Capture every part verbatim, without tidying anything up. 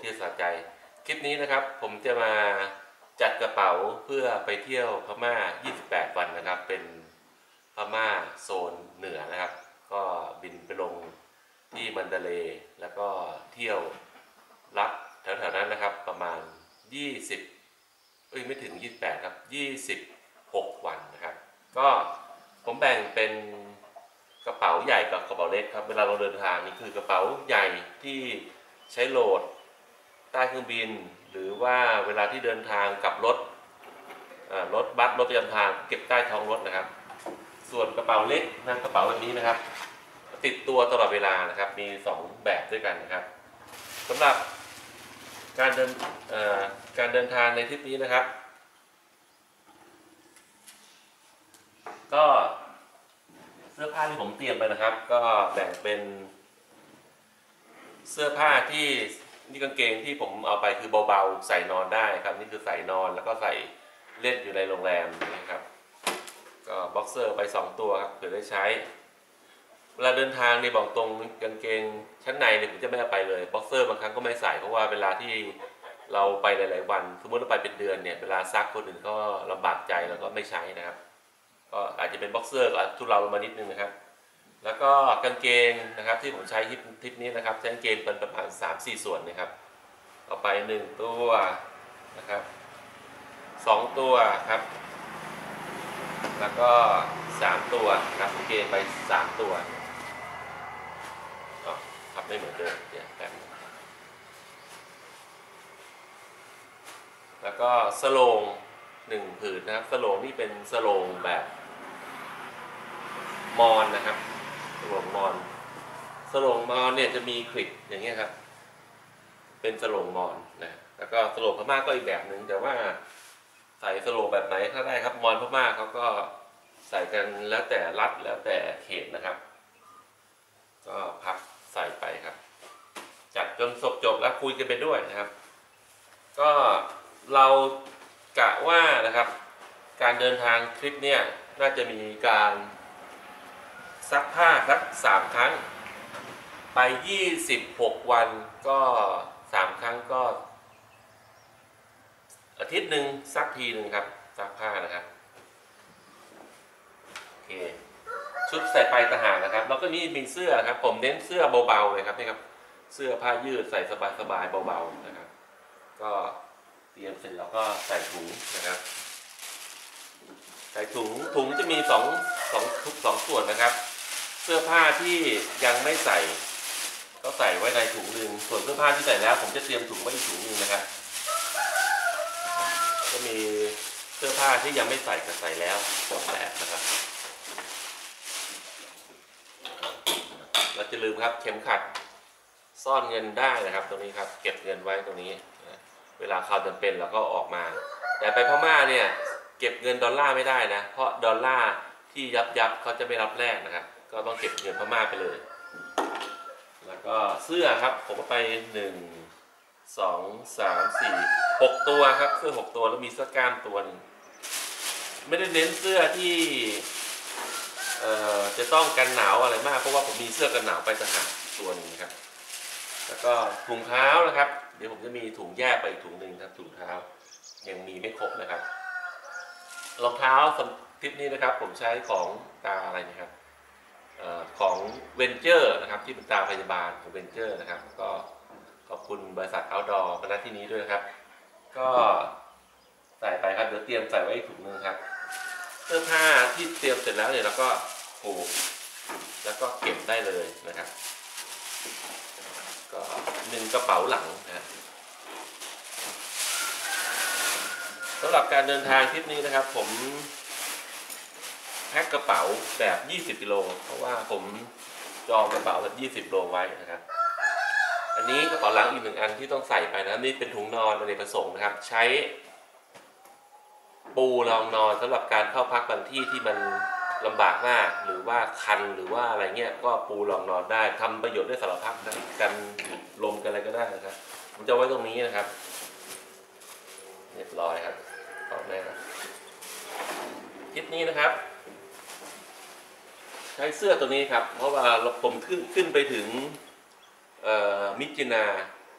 ที่สะใจคลิปนี้นะครับผมจะมาจัดกระเป๋าเพื่อไปเที่ยวพม่ายี่สิบแปดวันนะครับเป็นพม่าโซนเหนือนะครับก็บินไปลงที่มันดาเลย์แล้วก็เที่ยวลัดแถวๆนั้นนะครับประมาณยี่สิบเอ้ยไม่ถึงยี่สิบแปดครับยี่สิบหกวันนะครับก็ผมแบ่งเป็นกระเป๋าใหญ่กับกระเป๋าเล็กครับเวลาเราเดินทางนี่คือกระเป๋าใหญ่ที่ใช้โหลดใต้เครื่องบินหรือว่าเวลาที่เดินทางกับรถรถบัสรถประจำทางเก็บใต้ท้องรถนะครับส่วนกระเป๋าเล็กนะกระเป๋าแบบนี้นะครับติดตัวตลอดเวลานะครับมีสองแบบด้วยกันนะครับสำหรับการเดินการเดินทางในทริปนี้นะครับก็เสื้อผ้าที่ผมเตรียมไปนะครับ ก็แบ่งเป็นเสื้อผ้าที่นี่กางเกงที่ผมเอาไปคือเบาๆใส่นอนได้ครับนี่คือใส่นอนแล้วก็ใส่เล่นอยู่ในโรงแรมนะครับก็บ็อกเซอร์ไปสองตัวครับเผื่อได้ใช้เวลาเดินทางในบอกตรงกางเกงชั้นในเนี่ยผมจะไม่เอาไปเลยบ็อกเซอร์บางครั้งก็ไม่ใส่เพราะว่าเวลาที่เราไปหลายๆวันสมมติเราไปเป็นเดือนเนี่ยเวลาซักคนอื่นก็ลำบากใจแล้วก็ไม่ใช้นะครับก็อาจจะเป็นบ็อกเซอร์ก็ทุเลาลงมานิดนึงนะครับแล้วก็กางเกงนะครับที่ผมใช้ทริปนี้นะครับใช้กางเกงเป็นประมาณ สามสี่ ส่วนนะครับเอาไปหนึ่งตัวนะครับสองตัวครับแล้วก็สามตัวครับกางเกงไปสามตัวอ๋อพับไม่เหมือนเดิมเดี๋ยวแป๊บนึงแล้วก็สโลงหนึ่งผืนนะครับสโลงนี่เป็นสโลงแบบมอนนะครับสโลงมอนสโลงมอนเนี่ยจะมีคลิปอย่างเงี้ยครับเป็นสโลงมอนนะแล้วก็สโลงพม่าก็อีกแบบหนึ่งแต่ว่าใส่สโลงแบบไหนก็ได้ครับมอนพม่าเขาก็ใส่กันแล้วแต่รัฐแล้วแต่เขตนะครับก็พับใส่ไปครับจัดจนจบจบแล้วคุยกันไปด้วยนะครับก็เรากะว่านะครับการเดินทางทริปเนี่ยน่าจะมีการซักผ้าสักสามครั้งไปยี่สิบหกวันก็สามครั้งก็อาทิตย์หนึ่งซักทีหนึ่งครับซักผ้านะครับโอเคชุดใส่ไปต่างหากนะครับแล้วก็นี่มีเสื้อครับผมเน้นเสื้อเบาๆเลยครับนี่ครับเสื้อผ้ายืดใส่สบายๆเบาๆนะครับก็เตรียมเสร็จแล้วก็ใส่ถุงนะครับใส่ถุงถุงจะมีสองสองทุกสองส่วนนะครับเสื้อผ้าที่ยังไม่ใส่ก็ใส่ไว้ในถุงหนึ่งส่วนเสื้อผ้าที่ใส่แล้วผมจะเตรียมถุงไว้อีกถุงหนึ่งนะครับก็มีเสื้อผ้าที่ยังไม่ใส่กับใส่แล้วสองแบบนะครับเราจะลืมครับเข็มขัดซ่อนเงินได้นะครับตรงนี้ครับเก็บเงินไว้ตรงนี้เวลาข่าวจำเป็นเราก็ออกมาแต่ไปพม่าเนี่ยเก็บเงินดอลลาร์ไม่ได้นะเพราะดอลลาร์ที่ยับยับเขาจะไม่รับแลกนะครับก็ต้องเก็บเงินพม่าไปเลยแล้วก็เสื้อครับผมก็ไปหนึ่งสองสามสี่หกตัวครับเสื้อหกตัวแล้วมีเสื้อกล้ามตัวนึงไม่ได้เน้นเสื้อที่เอ่อจะต้องกันหนาวอะไรมากเพราะว่าผมมีเสื้อกันหนาวไปต่างหากตัวนึงครับแล้วก็ถุงเท้านะครับเดี๋ยวผมจะมีถุงแยกไปอีกถุงหนึ่งครับถุงเท้ายังมีไม่ครบนะครับรองเท้าทริปนี้นะครับผมใช้ของตาอะไรนะครับของเวนเจอร์นะครับที่เป็นตาพยาบาลของเวนเจอร์นะครับก็ขอบคุณบริษัทเอาท์ดอร์คณะที่นี้ด้วยนะครับก็ใส่ไปครับเดี๋ยวเตรียมใส่ไว้ถุงนึงครับเสื้อผ้าที่เตรียมเสร็จแล้วเนี่ยเราก็ผูกแล้วก็เก็บได้เลยนะครับก็หนึ่งกระเป๋าหลังนะสำหรับการเดินทางทริปนี้นะครับผมแพ็คกระเป๋าแบบยี่สิบกิโลเพราะว่าผมจองกระเป๋าแบบยี่สิบโลไว้นะครับอันนี้กระเป๋าหลังอีกหนึ่งอันที่ต้องใส่ไปนะนี่เป็นถุงนอนอเนกประสงค์นะครับใช้ปูรองนอนสำหรับการเข้าพักบางที่ที่มันลำบากมากหรือว่าคันหรือว่าอะไรเงี้ยก็ปูรองนอนได้ทำประโยชน์ได้สารพัดนะกันลมกันอะไรก็ได้นะครับผมจะไว้ตรงนี้นะครับเรียบร้อยครับต่อแน่คลิปนี้นะครับใช้เสื้อตัวนี้ครับเพราะว่าผมขึ้นขึ้นไปถึงมิจินา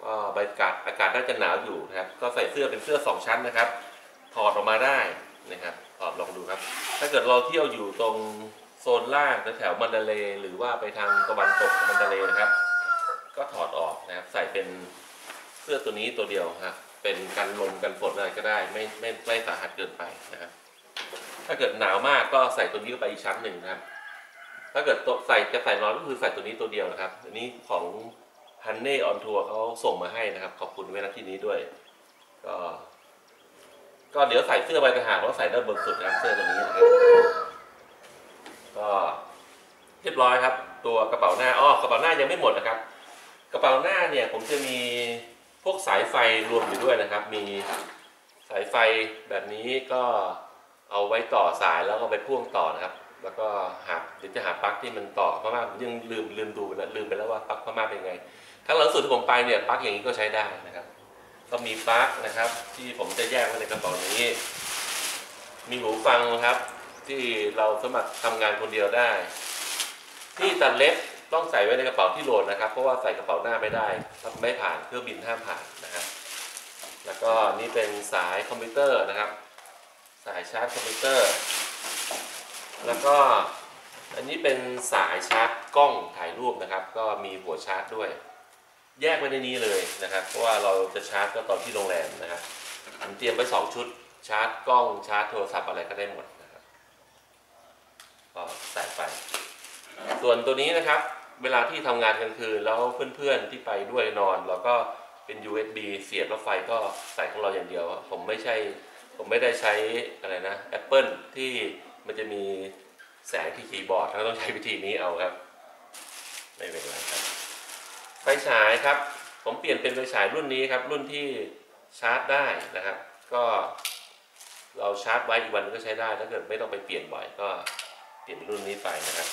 ก็บรรยากาศอากาศน่าจะหนาวอยู่นะครับก็ใส่เสื้อเป็นเสื้อสองชั้นนะครับถอดออกมาได้นะครับถอดลองดูครับถ้าเกิดเราเที่ยวอยู่ตรงโซนล่างแถวมันดาเลย์หรือว่าไปทางตะวันตกมันดาเลย์นะครับก็ถอดออกนะครับใส่เป็นเสื้อตัวนี้ตัวเดียวครับเป็นกันลมกันฝนอะไรก็ได้ไม่ไม่ไม่สาหัสเกินไปนะครับถ้าเกิดหนาวมากก็ใส่ตัวนี้เข้าไปอีกชั้นหนึ่งนะครับถ้าเกิดใส่จะใส่นอนก็คือใส่ตัวนี้ตัวเดียวนะครับอันนี้ของฮันเน่ออนทัวร์เขาส่งมาให้นะครับขอบคุณไว้ณที่นี้ด้วยก็ก็เดี๋ยวใส่เสื้อไปต่างหากว่าใส่ด้านบนสุดนะครับเสื้อตัวนี้นะครับก็เรียบร้อยครับตัวกระเป๋าหน้าอ้อกระเป๋าหน้ายังไม่หมดนะครับกระเป๋าหน้าเนี่ยผมจะมีพวกสายไฟรวมอยู่ด้วยนะครับมีสายไฟแบบนี้ก็เอาไว้ต่อสายแล้วก็ไปพ่วงต่อนะครับแล้วก็หาเดี๋ยวจะหาปลั๊กที่มันต่อพม่าผมยังลืมลืมดูไปแล้วลืมไปแล้วว่าปลั๊กพม่าเป็นไงครั้งหลังสุดที่ผมไปเนี่ยปลั๊กอย่างนี้ก็ใช้ได้นะครับก็มีปลั๊กนะครับที่ผมจะแยกไว้ในกระเป๋านี้มีหูฟังครับที่เราสามารถทำงานคนเดียวได้ที่ตัดเล็บต้องใส่ไว้ในกระเป๋าที่โหลดนะครับเพราะว่าใส่กระเป๋าหน้าไม่ได้ไม่ผ่านเครื่องบินห้ามผ่านนะครับแล้วก็นี่เป็นสายคอมพิวเตอร์นะครับสายชาร์จคอมพิวเตอร์แล้วก็อันนี้เป็นสายชาร์จกล้องถ่ายรูปนะครับก็มีหัวชาร์จด้วยแยกไว้ในนี้เลยนะครับเพราะว่าเราจะชาร์จก็ตอนที่โรงแรมนะครับผมเตรียมไว้สองชุดชาร์จกล้องชาร์จโทรศัพท์อะไรก็ได้หมดนะครับก็ใส่ไปส่วนตัวนี้นะครับเวลาที่ทำงานกลางคืนแล้วเพื่อนๆที่ไปด้วยนอนเราก็เป็น ยู เอส บี เสียบแล้วไฟก็ใส่ของเราอย่างเดียวผมไม่ใช่ผมไม่ได้ใช้อะไรนะ Apple ที่มันจะมีแสงที่คีย์บอร์ดเราต้องใช้วิธีนี้เอาครับไม่เป็นไรครับไฟฉายครับผมเปลี่ยนเป็นไฟฉายรุ่นนี้ครับรุ่นที่ชาร์จได้นะครับก็เราชาร์จไว้อีกวันก็ใช้ได้ถ้าเกิดไม่ต้องไปเปลี่ยนบ่อยก็เปลี่ยนรุ่นนี้ไปนะครับ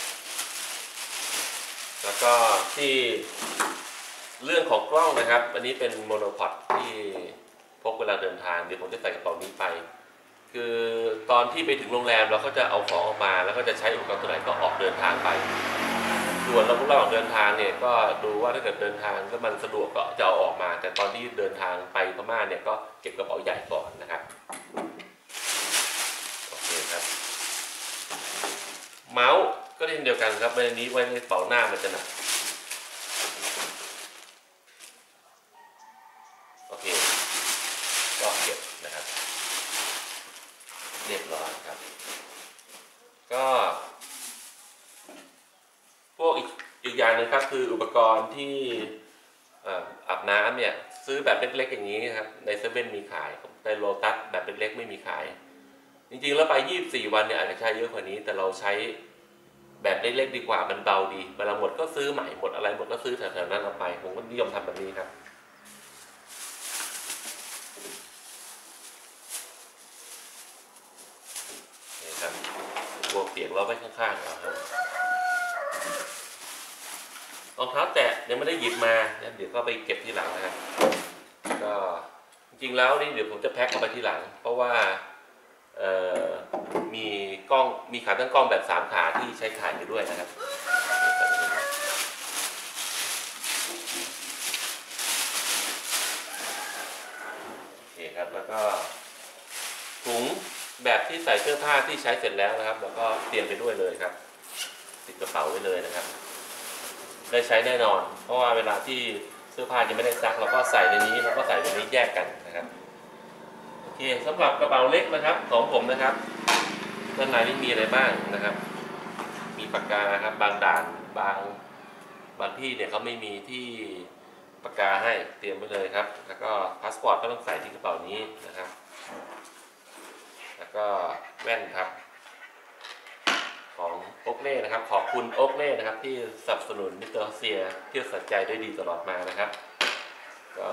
แล้วก็ที่เรื่องของกล้องนะครับอันนี้เป็นโมโนพอดที่พกเวลาเดินทางเดี๋ยวผมจะใส่กระเป๋านี้ไปคือตอนที่ไปถึงโรงแรมเราก็จะเอาของออกมาแล้วก็จะใช้อุปกรณ์ตัวไหนก็ออกเดินทางไปส่วนเราระหว่างเดินทางเนี่ยก็ดูว่าถ้าเกิดเดินทางก็มันสะดวกก็จะเอาออกมาแต่ตอนที่เดินทางไปพม่าเนี่ยก็เก็บกระเป๋าใหญ่ก่อนนะครับโอเคครับเมาส์ก็เช่นเดียวกันครับในนี้ไว้ในกระเป๋าหน้ามันจะหนักโอเคก็เก็บนะครับเรียบร้อยครับก็พวกอีกอีกอย่างนึงครับคืออุปกรณ์ที่อาบน้ำเนี่ยซื้อแบบเล็กๆอย่างนี้ครับในเซเว่นมีขายในโลตัสแบบเล็กๆไม่มีขายจริงๆแล้วไปยี่สิบสี่วันเนี่ยอาจจะใช้เยอะกว่านี้แต่เราใช้แบบเล็กๆดีกว่ามันเบาดีเวลาหมดก็ซื้อใหม่หมดอะไรหมดก็ซื้อแถวๆนั้นเอาไปผมก็นิยมทำแบบนี้ครับนี่ครับบวกเปียกเราไว้ข้างๆเอาครับรองเท้าแตะยังไม่ได้หยิบมาเดี๋ยวก็ไปเก็บทีหลังนะครับก็จริงๆแล้วนี่เดี๋ยวผมจะแพ็คเอาไปทีหลังเพราะว่ามีกล้องมีขาตั้งกล้องแบบสามขาที่ใช้ถ่ายอยู่ด้วยนะครับโอเคครับแล้วก็ถุงแบบที่ใส่เสื้อผ้าที่ใช้เสร็จแล้วนะครับแล้วก็เตรียมไปด้วยเลยครับติดกระเป๋าไว้เลยนะครับได้ใช้แน่นอนเพราะว่าเวลาที่เสื้อผ้ายังไม่ได้ซักเราก็ใส่ในนี้แล้วก็ใส่ในนี้แยกกันนะครับโอเคสำหรับกระเป๋าเล็กนะครับของผมนะครับด้านในนี่มีอะไรบ้างนะครับมีปากกาครับบางด่านบางบางที่เนี่ยเขาไม่มีที่ปากกาให้เตรียมไว้เลยครับแล้วก็พาสปอร์ตก็ต้องใส่ที่กระเป๋านี้นะครับแล้วก็แว่นครับของโอ๊กเล่นะครับขอบคุณโอ๊กเล่นะครับที่สนับสนุนมิสเตอร์รัสเซียเที่ยวสัจใจด้วยดีตลอดมานะครับก็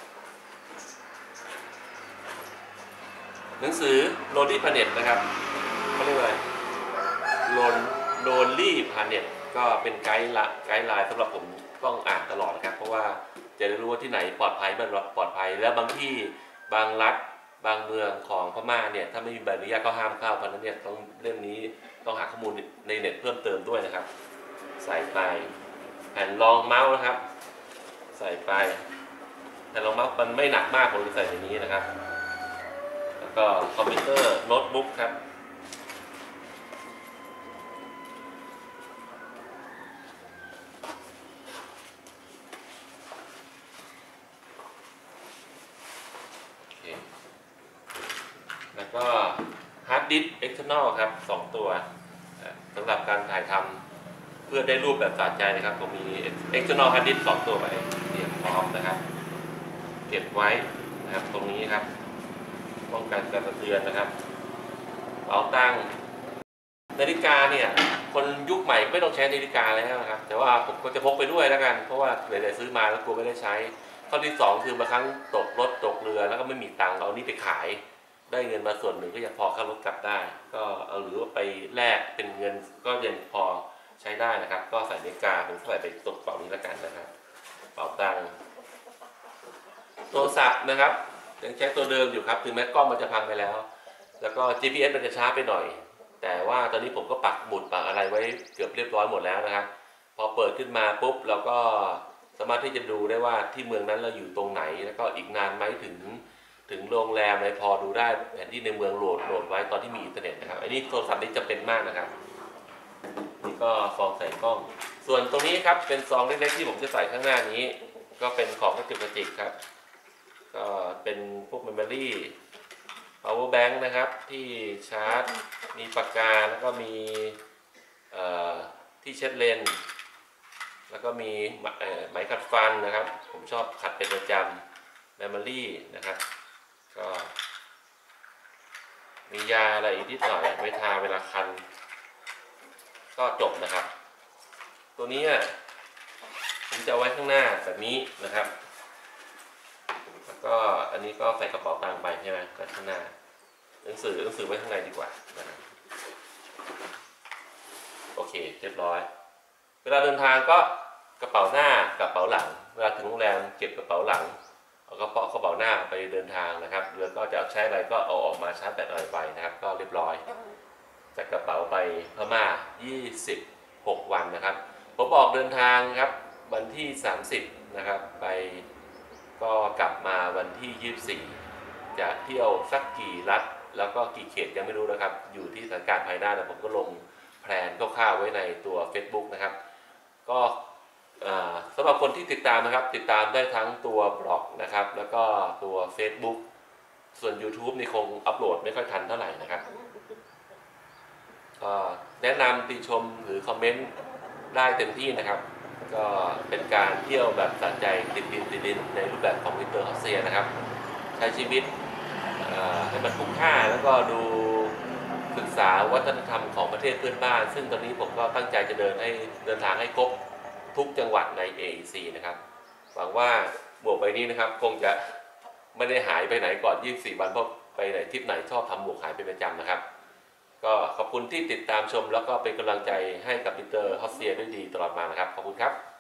หนังสือโรดี้พาเน็ตนะครับเขาเรียกว่าโรนโรนลี่พาเน็ตก็เป็นไกด์ละไกด์ไลน์สำหรับผมต้องอ่านตลอดนะครับเพราะว่าจะได้รู้ว่าที่ไหนปลอดภัยไม่ปลอดภัยแล้วบางที่บางรัฐบางเมืองของพม่าเนี่ยถ้าไม่มีใบอนุญาตก็ห้ามเข้าเพราะนั้นเนี่ยต้องเรื่องนี้ต้องหาข้อมูลในเน็ตเพิ่มเติมด้วยนะครับใส่ไปแผ่นรองเมาส์นะครับใส่ไปแต่รองเมาส์มันไม่หนักมากผมเลยใส่ในนี้นะครับแล้วก็คอมพิวเตอร์โน้ตบุ๊กครับแล้วก็ฮาร์ดดิสก์ external ครับสองตัวสำหรับการถ่ายทำเพื่อได้รูปแบบสะใจนะครับผมมี external hard disk สองตัวไปเตรียมพร้อมนะครับเก็บไว้นะครับตรงนี้ครับป้องกันการสะเทือนนะครับเป๋าตังค์นาฬิกาเนี่ยคนยุคใหม่ไม่ต้องใช้นาฬิกาแล้วนะครับแต่ว่าผมก็จะพกไปด้วยแล้วกันเพราะว่าไหนๆซื้อมาแล้วกลัวไม่ได้ใช้ข้อที่สองคือบางครั้งตกรถตกเรือแล้วก็ไม่มีตังค์เอานี่ไปขายได้เงินมาส่วนหนึ่งก็ยังพอค่ารถกลับได้ก็เอาหรือว่าไปแลกเป็นเงินก็ยังพอใช้ได้นะครับก็ใส่นาฬิกาผมใส่ไปตกกระเป๋านี้แล้วกันนะครับเป๋าตังค์โทรศัพท์นะครับยังใช้ตัวเดิมอยู่ครับถึงแม้กล้องมันจะพังไปแล้วแล้วก็ จี พี เอส มันจะช้าไปหน่อยแต่ว่าตอนนี้ผมก็ปักหมุดปักอะไรไว้เกือบเรียบร้อยหมดแล้วนะครับพอเปิดขึ้นมาปุ๊บเราก็สามารถที่จะดูได้ว่าที่เมืองนั้นเราอยู่ตรงไหนแล้วก็อีกนานไหมถึงถึงโรงแรมอะไรพอดูได้แผนที่ในเมืองโหลดโหลดไว้ตอนที่มีอินเทอร์เน็ตนะครับอันนี้โทรศัพท์นี้จำเป็นมากนะครับนี่ก็ซองใส่กล้องส่วนตรงนี้ครับเป็นซองเล็กๆที่ผมจะใส่ข้างหน้านี้ก็เป็นของกระจุกกระจิกครับก็เป็นพวกเมมโมรี่ power bank นะครับที่ชาร์จมีปากกาแล้วก็มีที่เช็ดเลนแล้วก็มีไหมขัดฟันนะครับผมชอบขัดเป็นประจำเมมโมรี่นะครับก็มียาอะไรอีกนิดหน่อยไว้ทาเวลาคันก็จบนะครับตัวนี้ผมจะเอาไว้ข้างหน้าแบบนี้นะครับแล้วก็อันนี้ก็ใส่กระเป๋าตังค์ไปใช่ไหมข้างหน้าหนังสือหนังสือไว้ข้างในดีกว่านะครับโอเคเรียบร้อยเวลาเดินทางก็กระเป๋าหน้ากระเป๋าหลังเวลาถึงโรงแรมเก็บกระเป๋าหลังเอากระเป๋ากระเป๋าหน้าไปเดินทางนะครับหรือก็จะเอาใช้อะไรก็เอาออกมาชาร์จแบตอะไรไปนะครับก็เรียบร้อยจากกระเป๋าไปพม่ายี่สิบหกวันนะครับผมออกเดินทางครับวันที่สามสิบนะครับไปก็กลับมาวันที่ยี่สิบสี่จะเที่ยวสักกี่รัฐแล้วก็กี่เขตยังไม่รู้นะครับอยู่ที่สถานการณ์ภายหน้าแต่ผมก็ลงแผนคร่าวๆไว้ในตัว Facebook นะครับก็สำหรับคนที่ติดตามนะครับติดตามได้ทั้งตัวบล็อกนะครับแล้วก็ตัว Facebook ส่วน YouTube นี่คงอัปโหลดไม่ค่อยทันเท่าไหร่นะครับก็แนะนำติชมหรือคอมเมนต์ได้เต็มที่นะครับก็เป็นการเที่ยวแบบสะใจติดดินติดดินในรูปแบบของมิสเตอร์ฮอสเซียนะครับใช้ชีวิตให้มันคุ้มค่าแล้วก็ดูศึกษาวัฒนธรรมของประเทศเพื่อนบ้านซึ่งตอนนี้ผมก็ตั้งใจจะเดินให้เดินทางให้ครบทุกจังหวัดใน เอ อี ซี นะครับหวังว่าหมวกใบนี้นะครับคงจะไม่ได้หายไปไหนก่อนยี่สิบสี่วันเพราะไปไหนทริปไหนชอบทำหมวกหายเป็นประจำนะครับก็ขอบคุณที่ติดตามชมแล้วก็เป็นกำลังใจให้กับมิสเตอร์ฮอสเซียด้วยดีตลอดมานะครับขอบคุณครับ